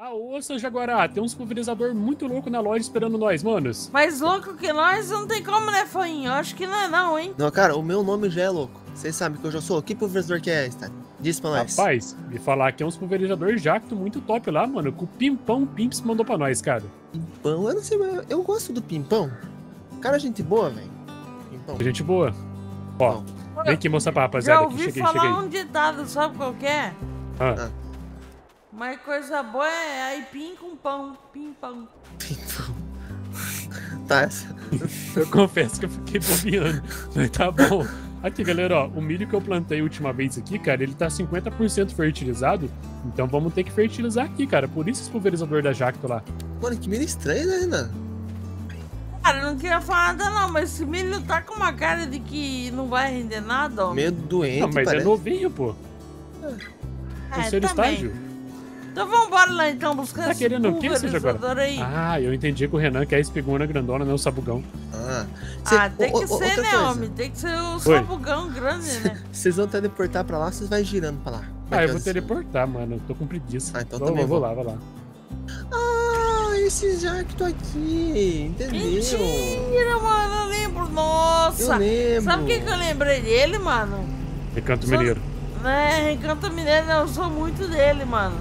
Ô, seu Jaguará, tem uns pulverizador muito louco na loja esperando nós, manos. Mais louco que nós não tem como, né, Foinho? Eu acho que não é não, hein? Não, cara, o meu nome já é louco. Vocês sabem que eu já sou. Que pulverizador que é, Stan? Diz pra nós. Rapaz, me falar que é uns pulverizador jacto muito top lá, mano. Que o Pimpão Pimps mandou pra nós, cara. Pimpão? Eu não sei, mas eu gosto do Pimpão. Cara, gente boa, velho. Pimpão. Gente boa. Ó, vem aqui mostrar pra rapaziada Já aqui. ouvi Cheguei. falar um ditado, sabe qual que é? Ah. Mas coisa boa é aipim com pão, pimpão. Pimpão. Tá, essa. Eu confesso que eu fiquei bobeando. Mas tá bom. Aqui, galera, ó, o milho que eu plantei a última vez aqui, cara, ele tá 50% fertilizado. Então vamos ter que fertilizar aqui, cara. Por isso esse pulverizador da Jacto lá. Mano, que milho estranho, né, Renan? Cara, eu não queria falar nada não, mas esse milho tá com uma cara de que não vai render nada, ó. Meio doente, Não, mas parece. é novinho, pô. Terceiro estágio. Então vambora lá então, buscar Tá esse querendo o que, seu Jaguará? pulverizador aí. Ah, eu entendi que o Renan quer a espigona grandona, não o sabugão. Tem que ser, né, homem? Tem que ser o sabugão grande, né? Vocês vão teleportar pra lá, vocês vão girando pra lá. Ah, eu vou teleportar, mano. Eu tô com preguiça. Ah, então Vou também lá, vou lá. Ah, esse Jacto aqui, entendeu? Mentira, mano, eu lembro. Nossa! Eu lembro. Sabe o que eu lembrei dele, mano? Recanto Mineiro. Recanto Mineiro, eu sou muito dele, mano.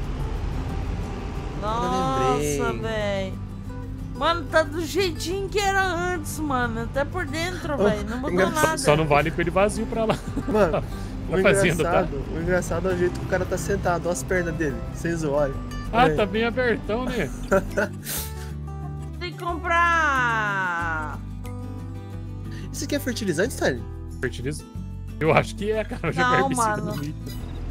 Nossa, velho. Mano, tá do jeitinho que era antes, mano. Até por dentro, velho. Não mudou nada. Só não vale com ele vazio pra lá. Mano, Tá fazendo, tá? o engraçado é o jeito que o cara tá sentado, olha as pernas dele. Vocês olham. Ah, tá bem abertão, né? Tem que comprar. Isso aqui é fertilizante, Stanley? Fertiliza? Eu acho que é, cara. Eu joguei Não, herbicida mano. no milho.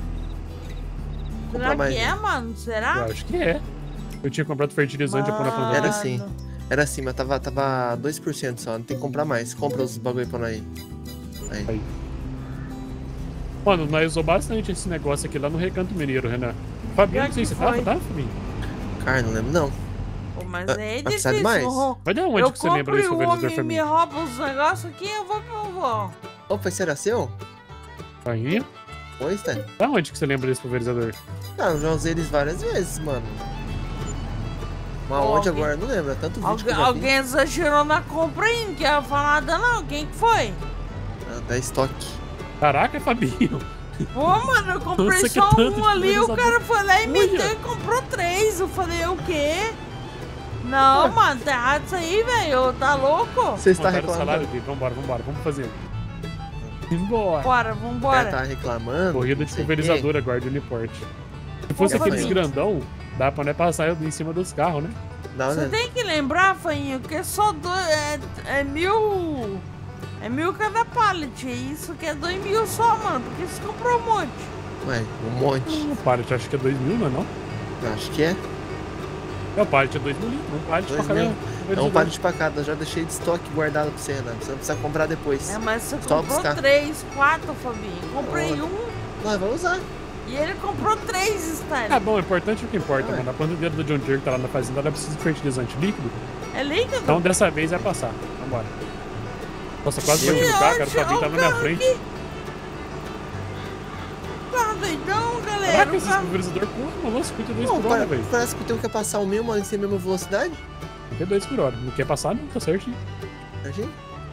Será mais, que é, mano? Será? Eu acho que é. Eu tinha comprado fertilizante pra pôr na planta. Era assim. Era assim, mas tava 2% só. Não tem que comprar mais. Compra os bagulho pra nós aí. Mano, nós usou bastante esse negócio aqui lá no Recanto Mineiro, Renan. Fabinho, não sei se tava, tá, Fabinho? Cara, não lembro não. Pô, mas é Vai precisar de difícil. mais? Vai dar onde que você lembra desse pulverizador, me Fabinho? rouba os negócios aqui, eu vou pro vovó. Opa, esse era seu? Aí? Foi, Stanley? Da onde que você lembra desse pulverizador? Ah, eu já usei eles várias vezes, mano. Mas onde agora? Não lembro, é tanto vídeo que eu já vi. Alguém exagerou na compra aí, não quero falar nada não. Quem que foi? Da estoque. Caraca, Fabinho. Pô, mano, eu comprei Nossa, que só tanto um ali, o pulverizador. cara foi lá e meteu Olha. e comprou 3. Eu falei, o quê? Não, mano, tá errado isso aí, velho. Tá louco? Você está Montaram o reclamando? salário dele. Vambora, vamos fazer. Vambora. Bora, vambora. Tá reclamando? Corrida de não sei o pulverizador agora de Uniporte. Se fosse Opa, aqueles gente. grandão, dá pra né, passar em cima dos carros, né? quê. Não, Você né? tem que lembrar, Fainho, que é só é 1000. É 1000 cada pallet. Isso que é 2000 só, mano. Porque você comprou um monte. Ué, um monte. Um pallet, acho que é 2.000, não é não? Acho que é. É, o pallet é 2.000 litros. Um pallet pra 2 cada mil. É um pulverizador. pallet pra cada. Eu já deixei de estoque guardado pra você, Renan. Você não precisa comprar depois. É, mas você Só comprou buscar. 3, 4, Fabinho. Comprei Olha. um Nós vamos usar. e ele comprou 3, Stanley. Ah, bom, o importante é o que importa, Ué. mano. A plantadeira do John Deere que tá lá na fazenda, ela precisa de fertilizante líquido. É líquido? Então dessa vez vai passar. Vambora. Nossa, quase bati no carro, cara. O Fabinho tava na minha frente. Tá doidão, galera. Caraca, esse pulverizador corre, mano. 52 Não, por hora, velho. parece que o teu quer passar o mesmo, mas sem a mesma velocidade. 52 por hora. Não quer passar, não, tá certinho. Imagina.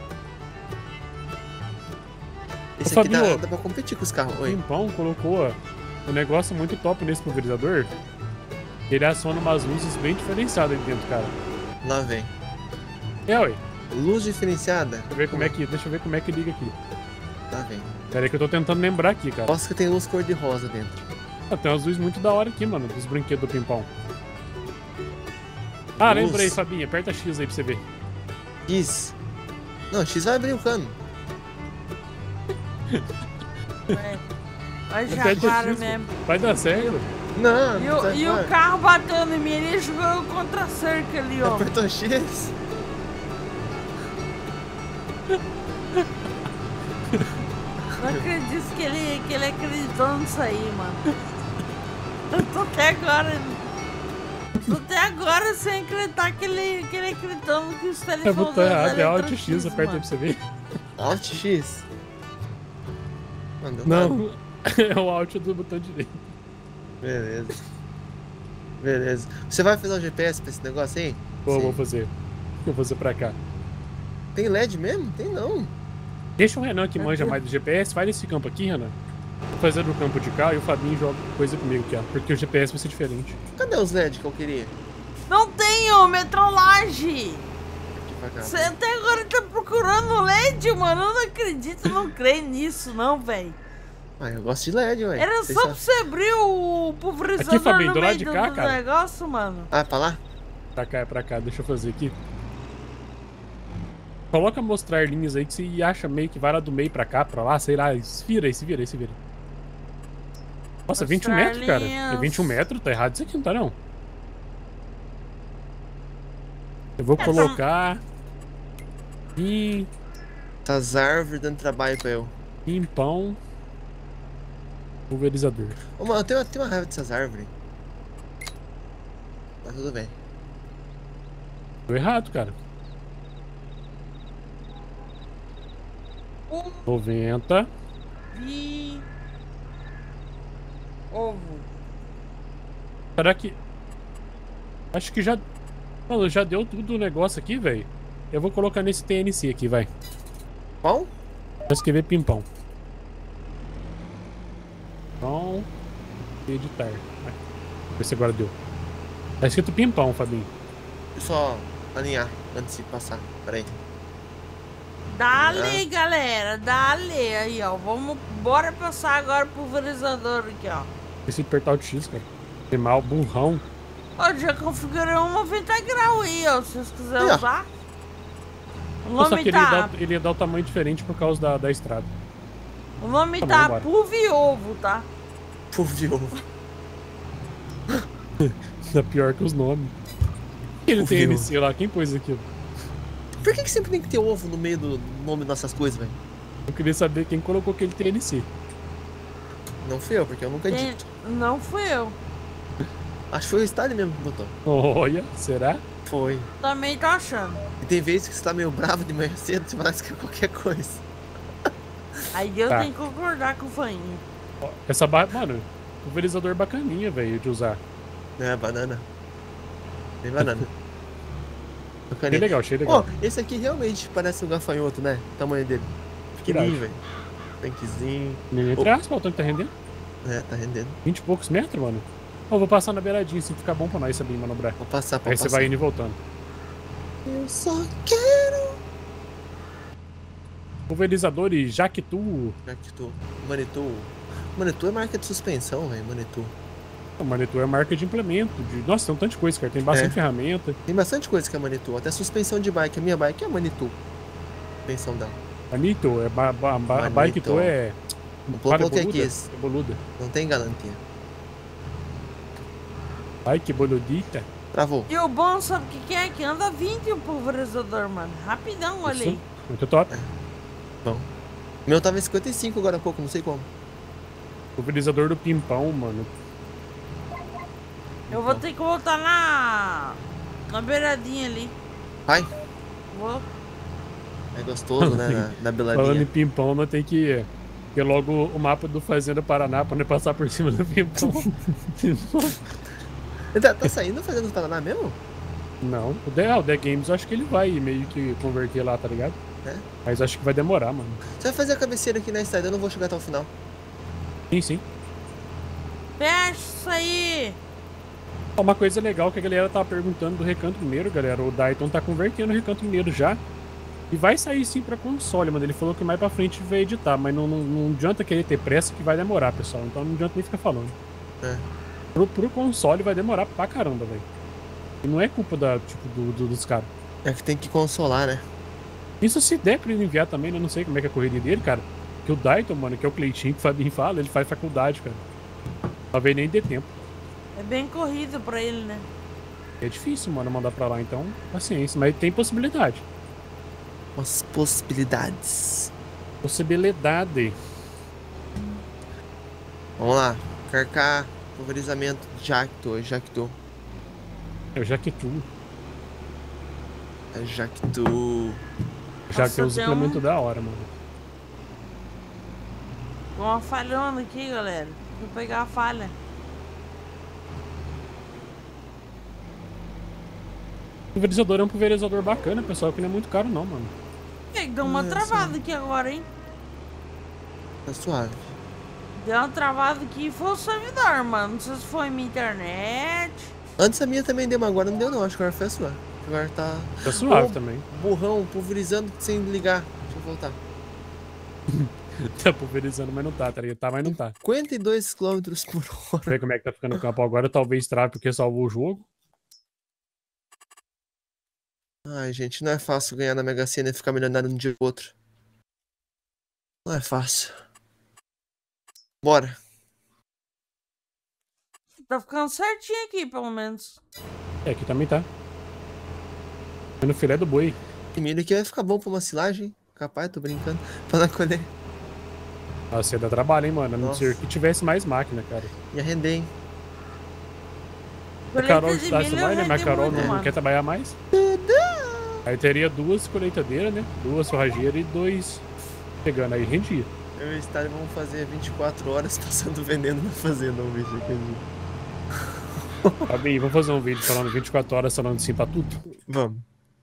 Ô, Esse aqui Fabinho. dá pra competir com os carros. O Oi. Pimpão colocou um negócio muito top nesse pulverizador. Ele aciona umas luzes bem diferenciadas aí dentro, cara. Lá vem. É, ué. Luz diferenciada. Deixa eu ver como é que liga aqui. Lá vem. Pera aí que eu tô tentando lembrar aqui, cara. Nossa, que tem luz cor de rosa dentro. Ah, tem umas luzes muito da hora aqui, mano, dos brinquedos do Pimpão. Ah, Luz. lembrei, Fabinho. Aperta X aí pra você ver. X. Não, X vai abrir o cano. Vai Aperta jaguara X, mesmo. Vai dar certo. Não, E o carro batendo em mim, ele jogou contra a cerca ali, ó. Apertou X. Não acredito que ele acreditou nisso aí, mano. Eu tô até agora sem acreditar que ele acreditou no que o Stanley É falou. botão errado, é Alt Electro X, aperta aí mano. pra você ver. Alt X. Não, deu nada. Não, é o Alt do botão direito. Beleza. Beleza. Você vai fazer um GPS pra esse negócio aí? Vou fazer. Eu vou fazer pra cá. Tem LED mesmo? Tem não. Deixa o Renan que manja mais do GPS, faz esse campo aqui, Renan. Vou fazer do campo de cá e o Fabinho joga coisa comigo aqui, ó. Porque o GPS vai ser diferente. Cadê os LED que eu queria? Não tenho metrolagem. Aqui pra cá. Você até agora tá procurando LED, mano. Eu não acredito, eu não creio nisso, não, velho. Ah, eu gosto de LED, ué. Era só pra você abrir o pulverizador Aqui, Fabinho, no do lado meio de do, cá, do cara. negócio, mano. Ah, pra lá? Pra cá, é pra cá. Deixa eu fazer aqui. Coloca mostrar linhas aí que você acha meio que vai lá do meio pra cá, pra lá, sei lá. Se vira aí, se vira aí, se vira. Nossa, 21 Mostrar metros, cara. É linhas. 21 metros? Tá errado isso aqui, não tá não? Eu vou colocar... Essas árvores dando trabalho pra eu. Pimpão. Pulverizador. Ô, mano, eu tenho uma raiva dessas árvores. Mas tudo bem. Tô errado, cara. 90. De ovo. Será que... Acho que já... Mano, já deu tudo o negócio aqui, velho. Eu vou colocar nesse TNC aqui, vai. Qual? Vou escrever pimpão. Pimpão. Editar. Vai. Ver se agora deu. Tá escrito pimpão, Fabinho. Deixa eu só alinhar antes de passar. Pera aí. Dale, galera, dale. Aí, ó. Bora passar agora pro pulverizador aqui, ó. Esse apertar o X, cara. Animal, burrão. Ó, já configurei um 90 graus aí, ó. Se vocês quiserem Aí, ó. usar. O Só nome que tá... ele ia dar o tamanho diferente por causa da estrada. O nome Tá tá bom, bora. Pulve Ovo, tá? Povo de ovo. Tá pior que os nomes. Ele tem Ouviu. NC lá, quem pôs aquilo? Por que sempre tem que ter ovo no meio do nome dessas coisas, velho? Eu queria saber quem colocou aquele TNC. Não fui eu, porque eu nunca Tem- dito. Não fui eu. Acho que foi o Stalin mesmo que botou. Olha, será? Foi. Também tô achando. E tem vezes que você tá meio bravo de manhã cedo, você parece que é qualquer coisa. Aí eu Tá. tenho que concordar com o Fainho. Ó, essa barra, mano, pulverizador bacaninha, velho, de usar. É, banana. Tem banana. Achei Bacaninha. legal, achei Ó, legal. esse aqui realmente parece um gafanhoto, né? O tamanho dele. Pequenininho, velho. Tanquezinho. Entre aspas, o tanque tá rendendo. É, tá rendendo. 20 e poucos metros, mano. Ó, vou passar na beiradinha, assim, fica bom pra nós saber manobrar. Vou passar, Aí você vai indo e voltando. Eu só quero. Pulverizador e Jactu. Já que tu. Manitou. Manitou é marca de suspensão, velho. Manitou. O Manitou é marca de implemento. Nossa, tem um tanto de coisa, cara. Tem bastante É. ferramenta. Tem bastante coisa que é Manitou. Até suspensão de bike. A minha bike é Manitou. Suspensão dela. Manito, a bike tu é. Vou Para, colocar boluda, aqui esse. é boluda. Não tem garantia. Bike boludita. Travou. E o bom, sabe o que é? Que anda 20 o pulverizador, mano. Rapidão, olha aí. Muito top. Bom. O meu tava em 55 agora há pouco, não sei como. Pulverizador do pimpão, mano. Eu vou ter que voltar na beiradinha ali. Vai. Vou. É gostoso, né? Na Falando em beladinha. pimpão, nós tem que ter logo o mapa do Fazenda Paraná pra não passar por cima do pimpão. Tá saindo fazendo os Paraná mesmo? Não, o The Games eu acho que ele vai meio que converter lá, tá ligado? É. Mas acho que vai demorar, mano. Você vai fazer a cabeceira aqui na estrada, eu não vou chegar até o final. Sim, sim. Fecha isso aí. Ó, uma coisa legal que a galera tava perguntando do Recanto Mineiro, galera. O Dayton tá convertendo o Recanto Mineiro já. E vai sair sim pra console, mano. Ele falou que mais pra frente vai editar, mas não adianta querer ter pressa que vai demorar, pessoal. Então não adianta nem ficar falando. É. Pro console vai demorar pra caramba, velho. E não é culpa dos caras. É que tem que consolar, né? Isso se der pra ele enviar também, né? Não sei como é que é a corrida dele, cara. Que o Dayton, mano, que é o Cleitinho que o Fabinho fala, ele faz faculdade, cara. Talvez nem dê tempo. É bem corrido pra ele, né? É difícil, mano, mandar pra lá, então, paciência. Mas tem possibilidade. As possibilidades. Possibilidade. Vamos lá. Carcar, pulverizamento, Jacto. Eu já que tu. É Jacto. Já Nossa, que os tem implementos da hora, mano. Tem uma falhona aqui, galera. Vou pegar a falha. O pulverizador é um pulverizador bacana, pessoal, que não é muito caro não, mano. Deu uma travada aqui agora, hein? Tá suave. Deu uma travada aqui e foi o servidor, mano. Não sei se foi minha internet. Antes a minha também deu, mas agora não deu não. Acho que agora foi a sua. Agora tá... Tá suave Ô, também. burrão, pulverizando sem ligar. Deixa eu voltar. Tá pulverizando, mas não tá, tá ligado? Tá, mas não tá. 52 km por hora. Ver como é que tá ficando o campo agora. Talvez trave porque salvou o jogo. Ai, gente, não é fácil ganhar na Mega Sena e ficar milionário de um dia pro outro. Não é fácil. Bora. Tá ficando certinho aqui, pelo menos. É, aqui também tá. No filé do boi. Esse milho aqui vai ficar bom pra uma silagem, hein? Capaz, tô brincando. Pra não colher. Nossa, ia dar trabalho, hein, mano. A não Nossa. ser que tivesse mais máquina, cara. Ia render, hein? A Carol Colheita de está milho mais, né? Mas a rende Carol muito, não mano. quer trabalhar mais. Aí teria 2 colheitadeiras, né? 2 forrageiras e 2 pegando. Aí rendia. Eu e o Stalin vamos fazer 24 horas passando veneno na fazenda, um vídeo aqui. Tá bem, vamos fazer um vídeo falando 24 horas falando assim pra tudo. Vamos.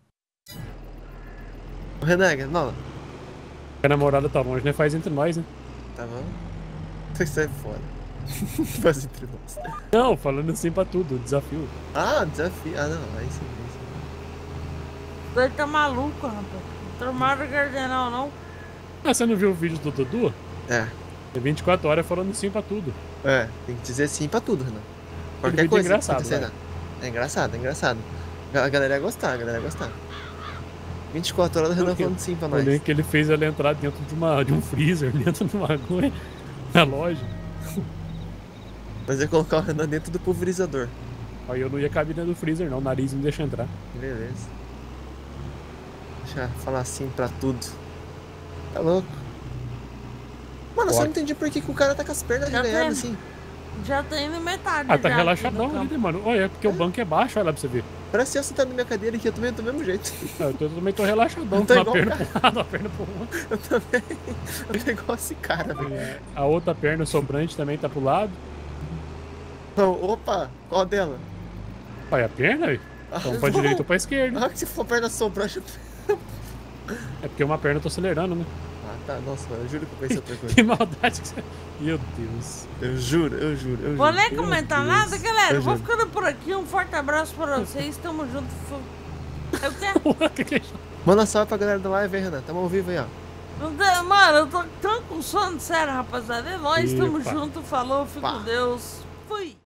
Ô, Renega, não. A namorada tá longe, né? Faz entre nós, né? Tá bom? Você sai fora. Faz entre nós. Não, falando assim pra tudo, desafio. Ah, desafio. Ah, não. Aí sim, aí sim. Ele tá maluco, rapaz. Tomaram cardenal, não. Ah, você não viu o vídeo do Dudu? É. É 24 horas falando sim pra tudo. É, tem que dizer sim pra tudo, Renan. Qualquer vídeo é coisa. engraçado, acontecer, vai. né? É engraçado, é engraçado. A galera ia gostar, a galera ia gostar. 24 horas o Renan Por quê? falando sim pra Eu nós. lembro que ele fez ela entrar dentro de um freezer, dentro de uma agulha, na loja. Mas ia colocar o Renan dentro do pulverizador. Aí eu não ia caber dentro do freezer, não. O nariz não deixa entrar. Beleza. Deixa eu falar sim pra tudo. Tá louco. Mano, eu só não entendi por que o cara tá com as pernas Já reganhadas tem. assim. Já tá indo metade. Ah, tá já relaxadão aqui no ali, campo. né, mano? Olha, é porque o banco é baixo, olha lá pra você ver. Parece eu sentado na minha cadeira aqui, eu também tô do mesmo jeito. Eu também tô relaxadão, Não com tá uma igual, perna cara. pro lado, uma perna pro outro. Eu também. Eu tô igual esse cara, velho. É, a outra perna sobrante também tá pro lado. Então, opa, qual dela? Olha, a perna, velho. Então pra direita ou pra esquerda. Ah, que se for perna sobrante. É porque uma perna eu tô acelerando, né? Ah, tá. Nossa, mano, eu juro que eu pensei outra coisa. Que maldade que você... Meu Deus. Eu juro, eu juro, eu Vou juro. nem comentar Deus. nada, galera. Eu Vou juro. ficando por aqui. Um forte abraço pra vocês. Tamo junto. Eu quero. Que é isso? Manda salve pra galera da live aí, Renan. Tamo ao vivo aí, ó. Mano, eu tô tão com sono, sério, rapaziada. É nóis, tamo Epa. junto. Falou, fico Pá. com Deus. Fui.